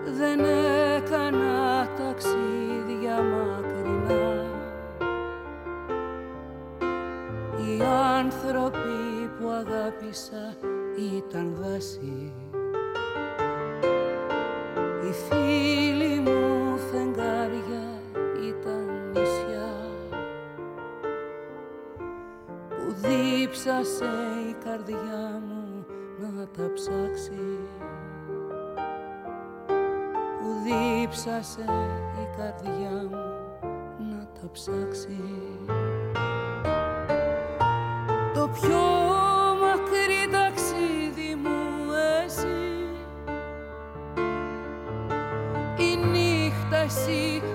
δεν έκανα ταξίδια μακρινά. Οι άνθρωποι που αγάπησα ήταν δάση, οι φίλοι μου φεγγάρια ήταν νησιά, που δίψασε η καρδιά μου να τα ψάξει, που δίψασε η καρδιά μου να τα ψάξει. Το πιο μακρύ ταξίδι μου εσύ, η νύχτα εσύ